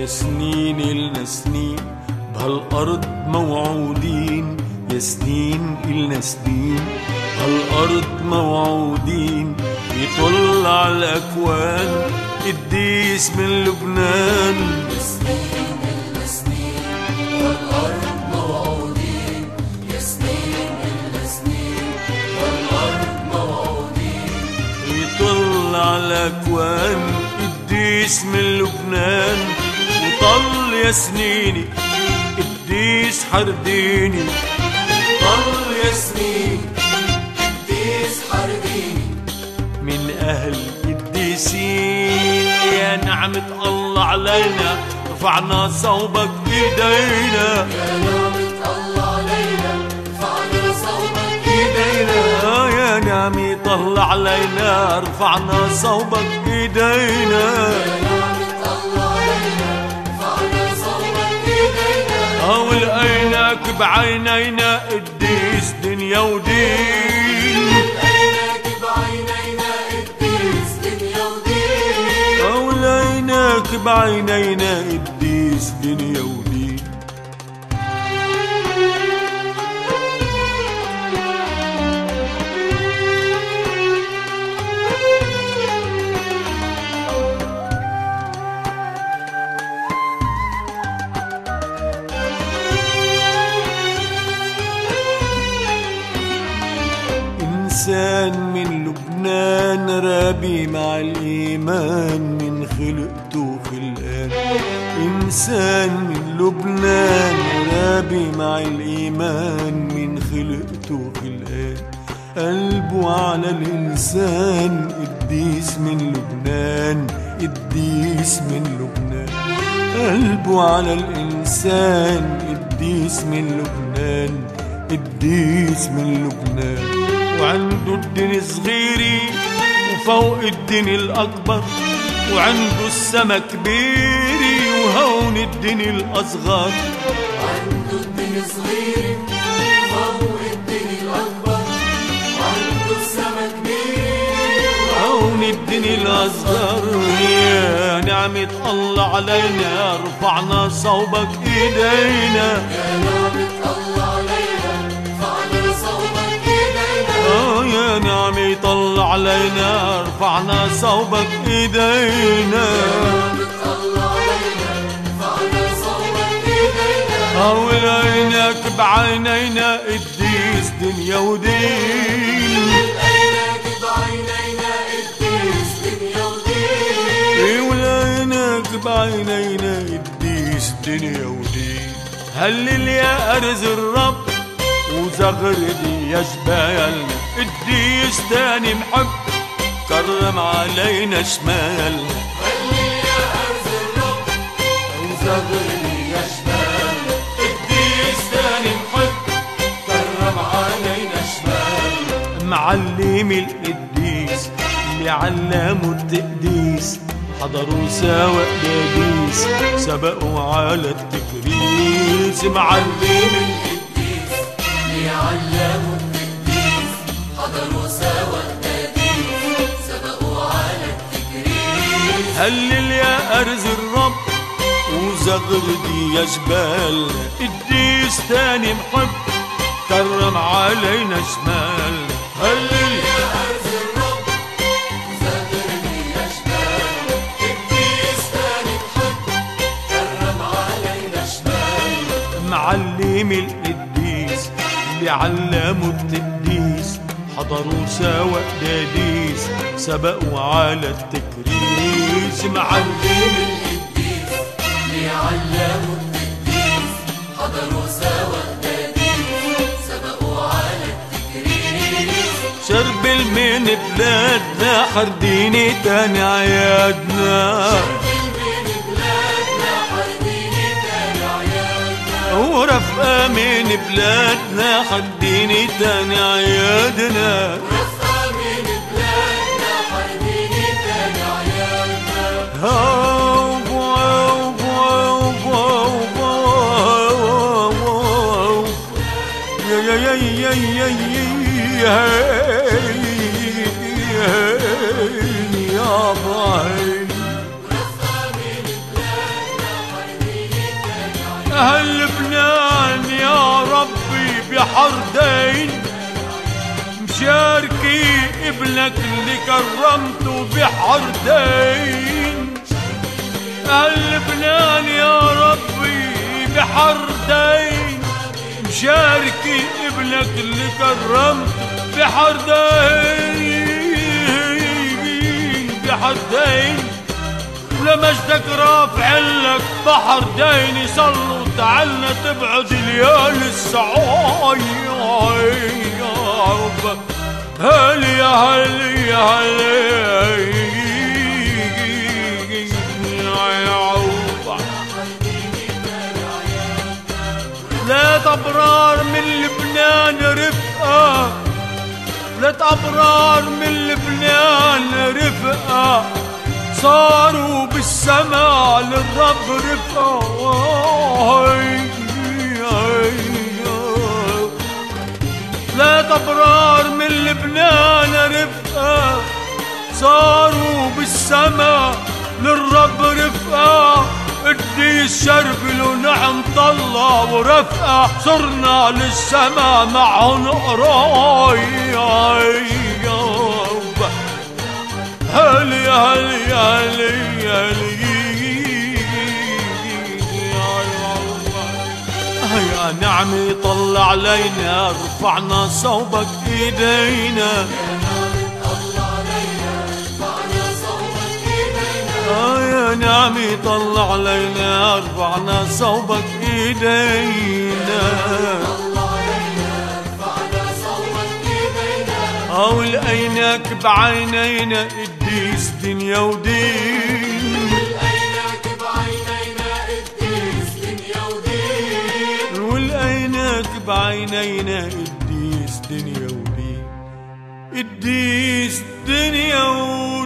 يا سنين إلنا سنين بهالأرض موعودين، يا سنين إلنا سنين بهالأرض موعودين. يطلع الأكوان قديس من لبنان، يا سنين إلنا سنين بهالأرض موعودين، يا سنين إلنا سنين بهالأرض موعودين. يطلع الأكوان قديس من لبنان، وطل يا سنيني قديس حرديني، طل يا سنين قديس حرديني. من أهل قديسين يا نعمة الله علينا، رفعنا صوبك بإيدينا، يا نعمة الله علينا رفعنا صوبك بإيدينا. يا نعمة الله علينا رفعنا صوبك بإيدينا، يا نعمة الله علينا رفعنا صوبك بإيدينا. ولقيناك بعينينا قديس دنيا ودين، لقيناك بعينينا قديس دنيا ودين. ولقيناك بعينينا قديس دنيا ودين. إنسان من لبنان رابي مع الإيمان، من خلقته خلقان. إنسان من لبنان رابي مع الإيمان، من خلقته خلقان. قلبه على الإنسان قديس من لبنان، قديس من لبنان. قلبه على الإنسان قديس من لبنان، قديس من لبنان. وعنده الدين صغيري وفوق الدين الأكبر، وعنده السما كبيري وهون الدين الأصغر. عنده الدين صغيري وفوق الدين الأكبر، وعنده السما كبيري وهون الدين الأصغر. يا نعمة الله علينا رفعنا صوبك إيدينا، يا نعمة الله علينا رفعنا صوبك إيدينا. يا نعمة الله علينا رفعنا صوبك إيدينا، نعمة الله علينا رفعنا صوبك إيدينا. ولقيناك بعينينا قديس دنيا ودين، لقيناك بعينينا قديس دنيا ودين. ولقيناك بعينينا قديس دنيا ودين. هلل يا أرز الرب وزغردي يا جبالنا، قديس تاني محب كرم علينا شمالنا. هلل يا أرز الرب وزغردي يا جبالنا، قديس تاني محب كرم علينا شمالنا. معلم القديس اللي علموا التقديس، حضروا سوا قديس سبقوا على التكريس. معلم القديس اللي علموا التقديس، حضروا سوا القديس سبقوا على التكريس. هلل يا أرز الرب وزغردي يا جبالنا، قديس تاني محب كرم علينا شمالنا. هلل يا أرز الرب وزغردي يا جبالنا، قديس تاني محب كرم علينا شمالنا. معلم القديس اللي علموا التقديس، حضروا سوا قديس سبقوا على التكريس. معلم القديس اللي علموا التقديس، حضروا سوا القديس سبقوا على التكريس. شربل من بلادنا حرديني تاني عيادنا، من بلادنا حرديني تاني عيادنا. ورفقة من بلادنا حرديني تاني عيادنا. رفقة من بلادنا حرديني تاني عيادنا. يا ضايل رفقة من بلادنا بحر دين، مشاركي ابنك اللي كرمته بحر دين. أهل لبنان يا ربي بحر دين، مشاركي ابنك اللي كرمته بحر دين، بحر دين. ولمجدك رافع لك بحر دين، يصلوا تعالنا تبعد ليالي السعايا. هلي يا هلي يا هلي يا عوبة. لا أبرار من لبنان رفقة، لا أبرار من لبنان رفقة، صاروا بالسما للرب رفقة. لا أبرار من لبنان رفقة، صاروا بالسما للرب رفقة. قديس شرب له نعم طلع ورفقة، صرنا للسما معهم قرايا. هلي هلي هلي هلي يا نعمي طلع علينا، رفعنا صوبك ايدينا. يا نعمي طلع علينا، رفعنا صوبك ايدينا. ولقيناك بعينينا قديس دنيا ودين. ولقيناك بعينينا قديس دنيا ودين. ولقيناك بعينينا قديس دنيا ودين، قديس دنيا ودين.